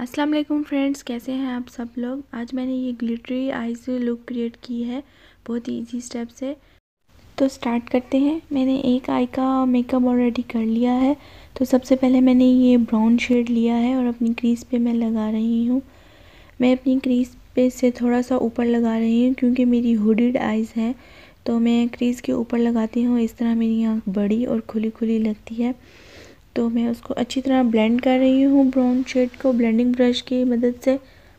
अस्सलाम वालेकुम फ्रेंड्स, कैसे हैं आप सब लोग। आज मैंने ये ग्लिटरी आईज लुक क्रिएट की है बहुत ही इजी स्टेप से। तो स्टार्ट करते हैं। मैंने एक आई का मेकअप ऑलरेडी कर लिया है। तो सबसे पहले मैंने ये ब्राउन शेड लिया है और अपनी क्रीज पे मैं लगा रही हूँ। मैं अपनी क्रीज पे से थोड़ा सा ऊपर लगा रही हूँ क्योंकि मेरी हुडिड आइज़ हैं। तो मैं क्रीज के ऊपर लगाती हूँ, इस तरह मेरी आँख बड़ी और खुली खुली लगती है। तो मैं उसको अच्छी तरह ब्लेंड कर रही हूँ ब्राउन शेड को ब्लेंडिंग ब्रश की मदद से।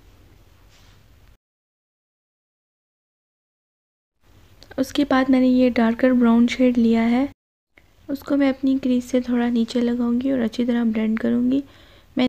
उसके बाद मैंने ये डार्कर ब्राउन शेड लिया है, उसको मैं अपनी क्रीज से थोड़ा नीचे लगाऊंगी और अच्छी तरह ब्लेंड करूंगी। मैं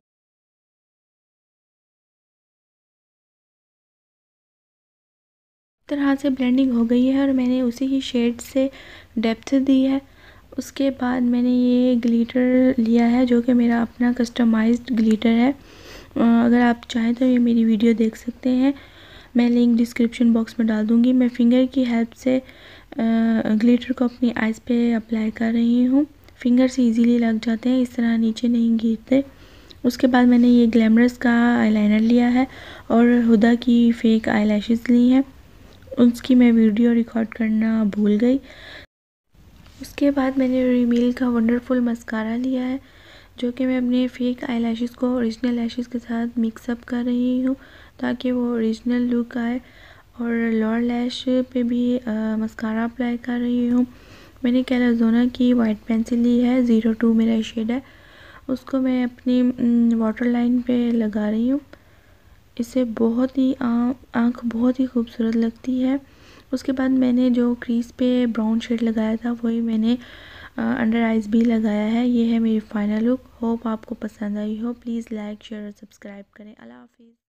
तरह से ब्लेंडिंग हो गई है और मैंने उसी ही शेड से डेप्थ दी है। उसके बाद मैंने ये ग्लिटर लिया है जो कि मेरा अपना कस्टमाइज्ड ग्लिटर है। अगर आप चाहें तो ये मेरी वीडियो देख सकते हैं, मैं लिंक डिस्क्रिप्शन बॉक्स में डाल दूँगी। मैं फिंगर की हेल्प से ग्लिटर को अपनी आइज़ पे अप्लाई कर रही हूँ। फिंगर से इजीली लग जाते हैं, इस तरह नीचे नहीं गिरते। उसके बाद मैंने ये ग्लैमरस का आईलाइनर लिया है और हुदा की फ़ेक आईलैशेस ली हैं, उसकी मैं वीडियो रिकॉर्ड करना भूल गई। उसके बाद मैंने रिमील का वंडरफुल मस्कारा लिया है जो कि मैं अपने फेक आईलैशेस को ओरिजिनल लैशेस के साथ मिक्सअप कर रही हूँ ताकि वो ओरिजिनल लुक आए। और लोअर लैश पे भी मस्कारा अप्लाई कर रही हूँ। मैंने कैलाज़ोना की वाइट पेंसिल ली है, 02 मेरा शेड है। उसको मैं अपनी वाटर लाइन पे लगा रही हूँ। इससे बहुत ही आँख बहुत ही खूबसूरत लगती है। उसके बाद मैंने जो क्रीज पे ब्राउन शेड लगाया था वही मैंने अंडर आइज़ भी लगाया है। ये है मेरी फाइनल लुक। होप आपको पसंद आई हो। प्लीज़ लाइक शेयर और सब्सक्राइब करें। अल्लाह हाफिज़।